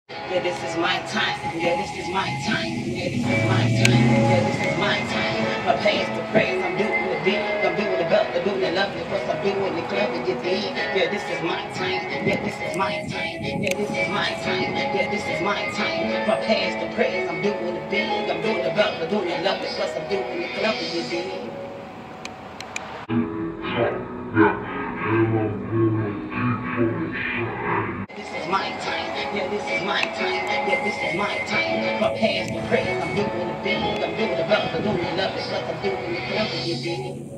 Yeah, this is my time. Yeah, this is my time. Yeah, this is my time. Yeah, this is my time. My past the praise, I'm doing the big. I'm doing the belt, I'm doing the lovely. Plus I'm doing the club and you dig. Yeah, this is my time. Yeah, this is my time. Yeah, this is my time. Yeah, this is my time. My past the praise, I'm doing the big. I'm doing the belt, I'm doing the lovely. Plus I'm doing the club and you dig. This is my time. Yeah, this is my time. Yeah, this is my time. My past the praise, I'm doing the big. I'm doing the belt, I'm doing the lovely. Plus I'm doing the club and you dig.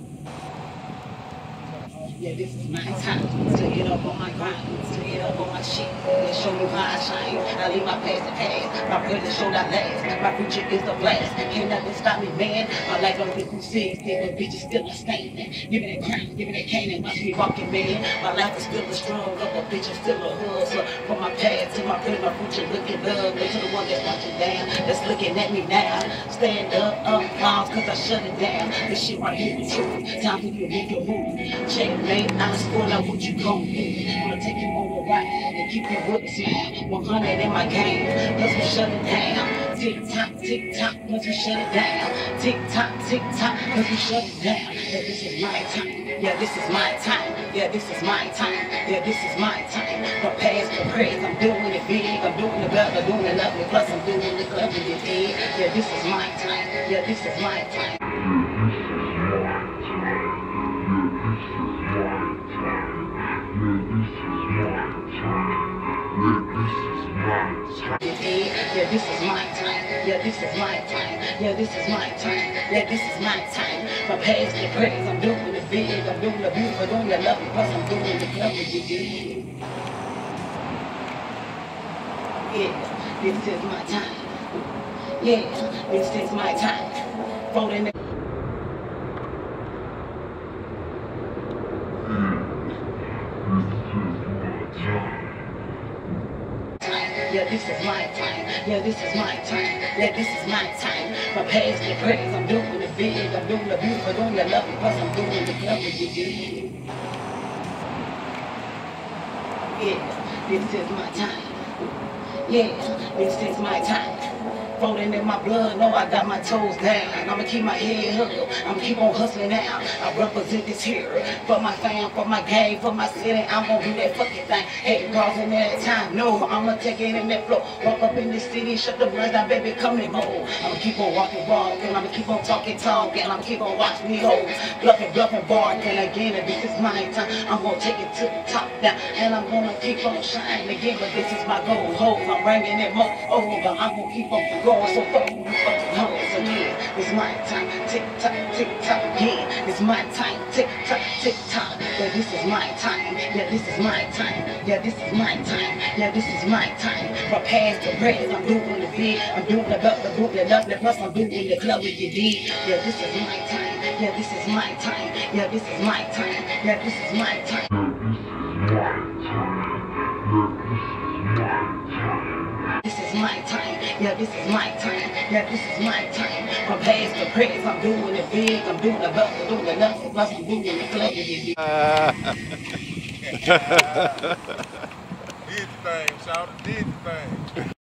Yeah, this is my time to get up on my grind, to get up on my shit, and show you how I shine. I leave my past the past, my present show that last, my future is the blast. Can't nothing stop me, man. My life don't be who sees, but bitches still a standing. Give me that crown, give me that cane, and watch me walking, man. My life is still a struggle, but bitch, I'm still a hustler. From my past to my present, my future looking lovely. To the one that's watching down, that's looking at me now. Stand up, applause, cause I shut it down. This shit right here is true. Time for you to make your move. Checkmate. I'm scoring out what you gon' do. I'ma take you on the ride and keep you with a smile. 100 in my game, plus we shut it down. Tick tock, plus we shut it down. Tick tock, plus we shut it down. Yeah, this is my time. Yeah, this is my time. Yeah, this is my time. Yeah, this is my time. From past to praise, I'm doing it big. I'm doing the belt, I'm doing the lovely. Plus I'm doing the club with your head. Yeah, this is my time. Yeah, this is my time. Yeah, this is my time. Yeah, this is my time. Yeah, this is my time. Yeah, this is my time. My past the praise, I'm doing the big, I'm doing the beautiful, doing the lovely, plus I'm doing the club with you. Yeah, this is my time. Yeah, this is my time. Folding the yeah, this is my time. Yeah, this is my time. Yeah, this is my time. My past the praise, I'm doing the big, I'm doing the beautiful, doing the lovely, plus I'm doing the club with you. Yeah, this is my time. Yeah, this is my time. Floating in my blood, no, I got my toes down. I'ma keep my head up, I'ma keep on hustling now. I represent this here for my fam, for my gang, for my city. I'm gonna do that fucking thing. Hey, crossing that time, no, I'ma take it in that flow. Walk up in the city, shut the blinds down, baby, come and go. I'ma keep on walking, I'ma keep on talking, and I'ma keep on watching me hoes. Bluffing, barking again, and this is my time. I'm gonna take it to the top now, and I'm gonna keep on shining again, but this is my goal. Hoes, I'm bringing it more over, I'm gonna keep on going. So fuck you fucking hoes again. It's my time, tick tock, yeah. It's my time, tick tock. Yeah, this is my time. Yeah, this is my time. Yeah, this is my time. Yeah, this is my time. From past to present, I'm doing the big, I'm doing the belt, I'm doing the lovely, plus I'm doing the club with your D. Yeah, this is my time. Yeah, this is my time. Yeah, this is my time. Yeah, this is my time. This is my time. Yeah, this is my time. Yeah, this is my time. From past to present, I'm doing it big. I'm doing the belt, I'm doing the lovely, plus I'm doing the club with your D. Did the thing, shout it, did the thing.